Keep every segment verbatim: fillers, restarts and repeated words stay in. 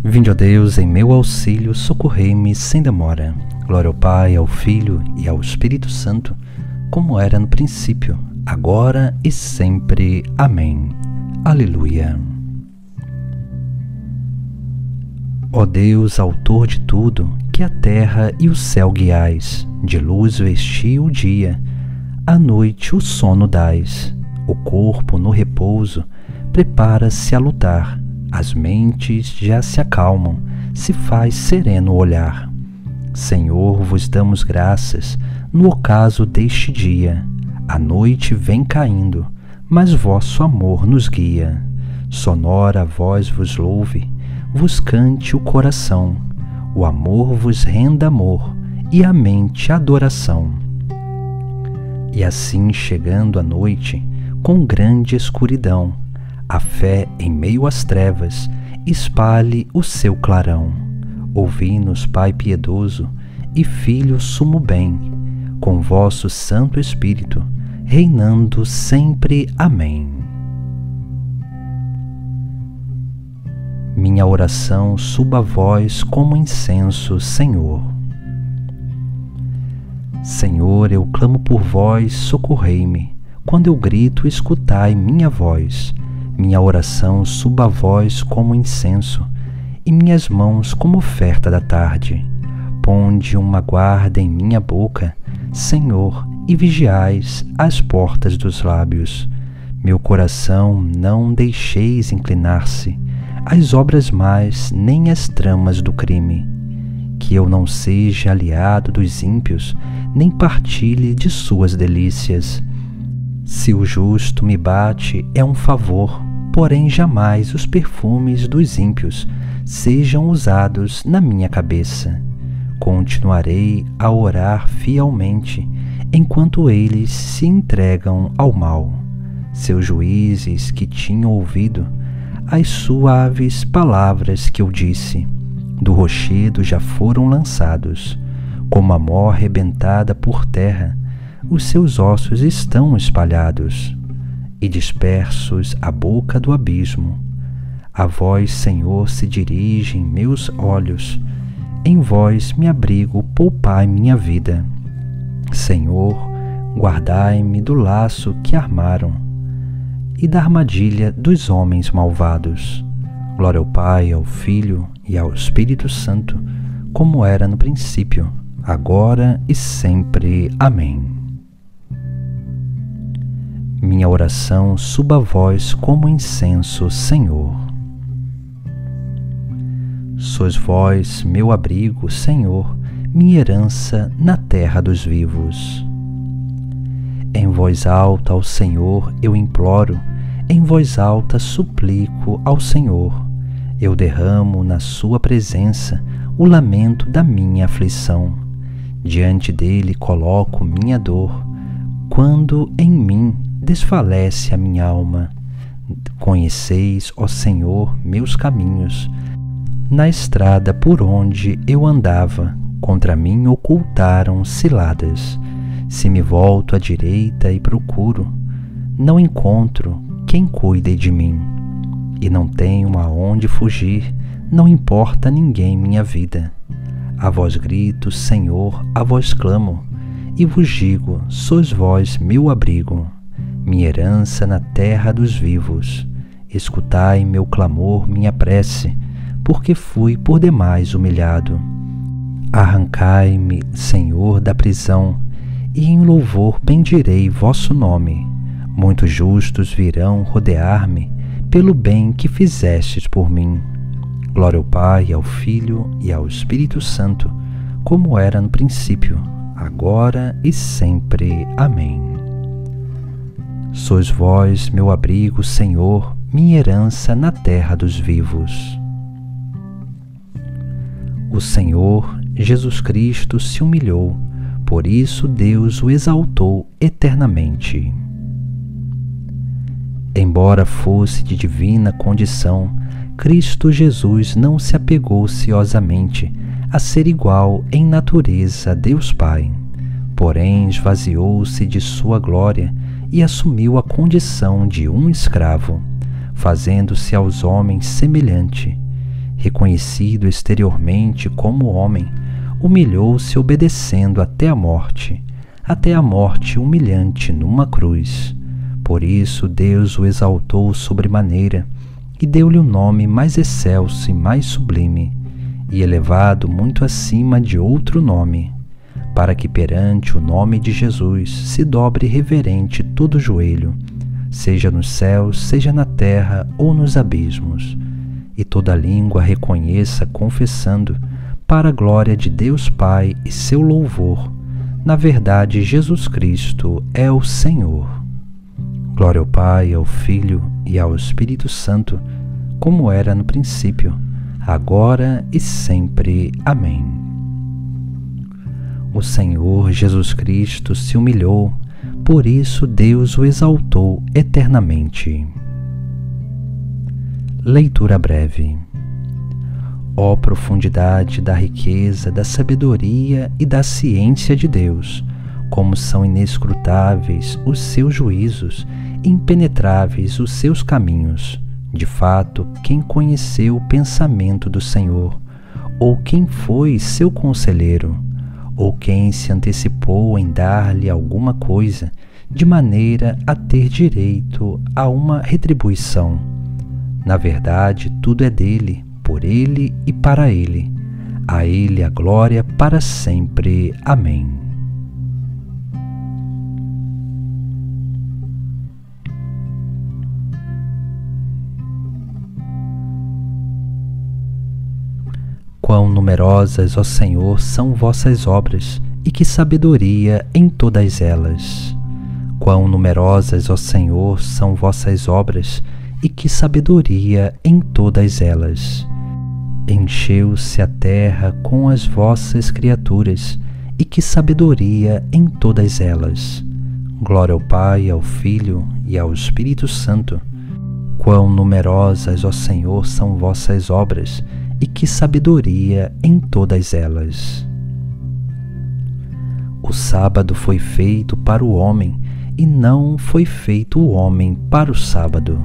Vinde, ó Deus, em meu auxílio, socorrei-me sem demora. Glória ao Pai, ao Filho e ao Espírito Santo, como era no princípio, agora e sempre. Amém. Aleluia. Ó Deus, autor de tudo, que a terra e o céu guiais, de luz vesti o dia, à noite o sono dais, o corpo no repouso prepara-se a lutar, as mentes já se acalmam, se faz sereno o olhar. Senhor, vos damos graças no ocaso deste dia. A noite vem caindo, mas vosso amor nos guia. Sonora a voz vos louve, vos cante o coração. O amor vos renda amor e a mente adoração. E assim, chegando a noite, com grande escuridão, a fé em meio às trevas espalhe o seu clarão. Ouvi-nos, Pai piedoso e Filho sumo bem, com vosso Santo Espírito, reinando sempre. Amém. Minha oração suba a vós como incenso, Senhor. Senhor, eu clamo por vós, socorrei-me. Quando eu grito, escutai minha voz. Minha oração suba a vós como incenso, e minhas mãos como oferta da tarde. Ponde uma guarda em minha boca, Senhor, e vigiais as portas dos lábios. Meu coração não deixeis inclinar-se às obras más, nem às tramas do crime. Que eu não seja aliado dos ímpios, nem partilhe de suas delícias. Se o justo me bate, é um favor, porém jamais os perfumes dos ímpios sejam usados na minha cabeça. Continuarei a orar fielmente, enquanto eles se entregam ao mal. Seus juízes que tinham ouvido as suaves palavras que eu disse, do rochedo já foram lançados, como a mó arrebentada por terra, os seus ossos estão espalhados, e dispersos à boca do abismo. A vós, Senhor, se dirigem meus olhos, em vós me abrigo, poupai minha vida. Senhor, guardai-me do laço que armaram, e da armadilha dos homens malvados. Glória ao Pai, ao Filho e ao Espírito Santo, como era no princípio, agora e sempre. Amém. Minha oração suba a vós como incenso, Senhor. Sois vós meu abrigo, Senhor, minha herança na terra dos vivos. Em voz alta ao Senhor eu imploro, em voz alta suplico ao Senhor. Eu derramo na sua presença o lamento da minha aflição. Diante dele coloco minha dor, quando em mim desfalece a minha alma. Conheceis, ó Senhor, meus caminhos. Na estrada por onde eu andava, contra mim ocultaram ciladas. Se me volto à direita e procuro, não encontro quem cuide de mim. E não tenho aonde fugir, não importa a ninguém minha vida. A vós grito, Senhor, a vós clamo, e vos digo, sois vós meu abrigo, minha herança na terra dos vivos. Escutai meu clamor, minha prece, porque fui por demais humilhado. Arrancai-me, Senhor, da prisão, e em louvor bendirei vosso nome. Muitos justos virão rodear-me, pelo bem que fizestes por mim. Glória ao Pai, ao Filho e ao Espírito Santo, como era no princípio, agora e sempre. Amém. Sois vós meu abrigo, Senhor, minha herança na terra dos vivos. O Senhor Jesus Cristo se humilhou, por isso Deus o exaltou eternamente. Embora fosse de divina condição, Cristo Jesus não se apegou ociosamente a ser igual em natureza a Deus Pai, porém esvaziou-se de sua glória e assumiu a condição de um escravo, fazendo-se aos homens semelhante. reconhecido exteriormente como homem, humilhou-se obedecendo até a morte, até a morte humilhante numa cruz. Por isso Deus o exaltou sobremaneira e deu-lhe o nome mais excelso e mais sublime, e elevado muito acima de outro nome, para que perante o nome de Jesus se dobre reverente todo joelho, seja nos céus, seja na terra ou nos abismos, e toda língua reconheça confessando, para a glória de Deus Pai e seu louvor, na verdade Jesus Cristo é o Senhor. Glória ao Pai, ao Filho e ao Espírito Santo, como era no princípio, agora e sempre. Amém. O Senhor Jesus Cristo se humilhou, por isso Deus o exaltou eternamente. Leitura breve. Ó profundidade da riqueza, da sabedoria e da ciência de Deus, como são inescrutáveis os seus juízos, impenetráveis os seus caminhos. De fato, quem conheceu o pensamento do Senhor, ou quem foi seu conselheiro, ou quem se antecipou em dar-lhe alguma coisa, de maneira a ter direito a uma retribuição? Na verdade, tudo é dele, por ele e para ele. A ele a glória para sempre. Amém. Quão numerosas, ó Senhor, são vossas obras, e que sabedoria em todas elas. Quão numerosas, ó Senhor, são vossas obras, e que sabedoria em todas elas. Encheu-se a terra com as vossas criaturas, e que sabedoria em todas elas. Glória ao Pai, ao Filho e ao Espírito Santo. Quão numerosas, ó Senhor, são vossas obras, e que sabedoria em todas elas. O sábado foi feito para o homem, e não foi feito o homem para o sábado.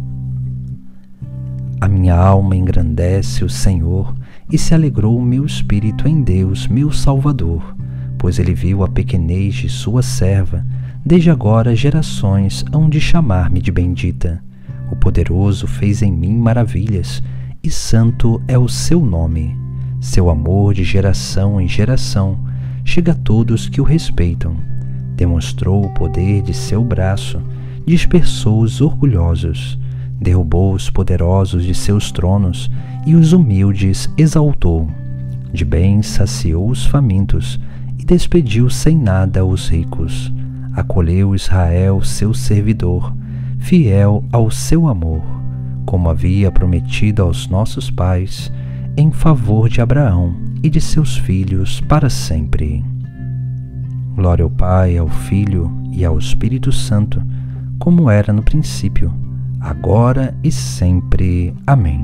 A minha alma engrandece o Senhor, e se alegrou o meu espírito em Deus, meu Salvador, pois ele viu a pequenez de sua serva. Desde agora gerações hão de chamar-me de bendita. O Poderoso fez em mim maravilhas, e santo é o seu nome. Seu amor de geração em geração chega a todos que o respeitam. Demonstrou o poder de seu braço, dispersou os orgulhosos, derrubou os poderosos de seus tronos e os humildes exaltou. De bem saciou os famintos e despediu sem nada os ricos. Acolheu Israel, seu servidor, fiel ao seu amor, como havia prometido aos nossos pais, em favor de Abraão e de seus filhos para sempre. Glória ao Pai, ao Filho e ao Espírito Santo, como era no princípio, agora e sempre. Amém.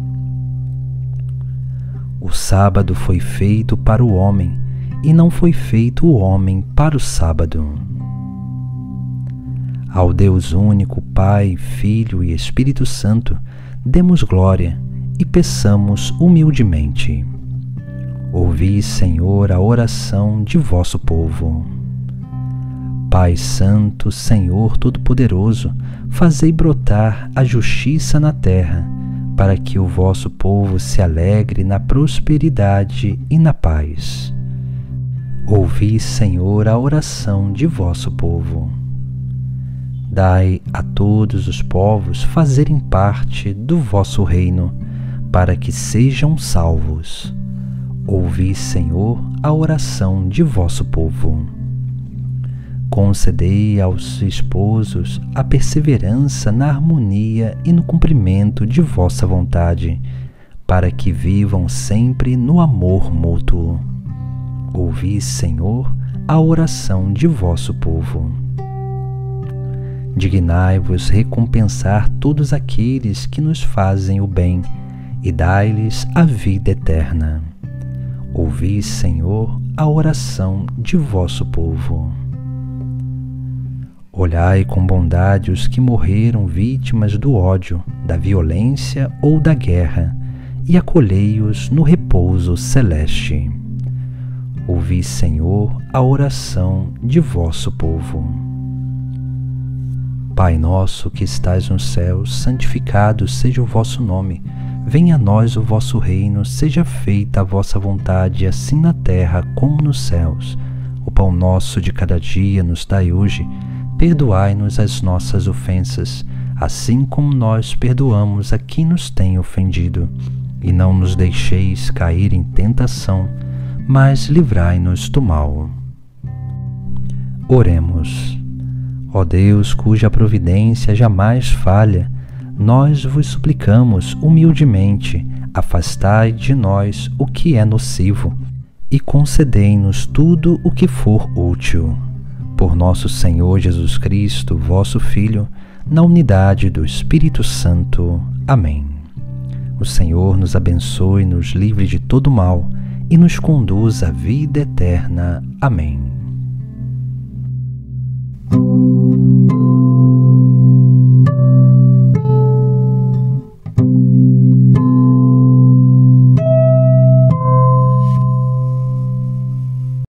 O sábado foi feito para o homem, e não foi feito o homem para o sábado. Ao Deus único, Pai, Filho e Espírito Santo, demos glória e peçamos humildemente. Ouvi, Senhor, a oração de vosso povo. Pai Santo, Senhor Todo-Poderoso, fazei brotar a justiça na terra, para que o vosso povo se alegre na prosperidade e na paz. Ouvi, Senhor, a oração de vosso povo. Dai a todos os povos fazerem parte do vosso reino, para que sejam salvos. Ouvi, Senhor, a oração de vosso povo. Concedei aos esposos a perseverança na harmonia e no cumprimento de vossa vontade, para que vivam sempre no amor mútuo. Ouvi, Senhor, a oração de vosso povo. Dignai-vos recompensar todos aqueles que nos fazem o bem, e dai-lhes a vida eterna. Ouvi, Senhor, a oração de vosso povo. Olhai com bondade os que morreram vítimas do ódio, da violência ou da guerra, e acolhei-os no repouso celeste. Ouvi, Senhor, a oração de vosso povo. Pai nosso que estais nos céus, santificado seja o vosso nome. Venha a nós o vosso reino, seja feita a vossa vontade, assim na terra como nos céus. O pão nosso de cada dia nos dai hoje. Perdoai-nos as nossas ofensas, assim como nós perdoamos a quem nos tem ofendido. E não nos deixeis cair em tentação, mas livrai-nos do mal. Oremos. Ó Deus, cuja providência jamais falha, nós vos suplicamos humildemente, afastai de nós o que é nocivo e concedei-nos tudo o que for útil. Por nosso Senhor Jesus Cristo, vosso Filho, na unidade do Espírito Santo. Amém. O Senhor nos abençoe, nos livre de todo mal e nos conduz à vida eterna. Amém.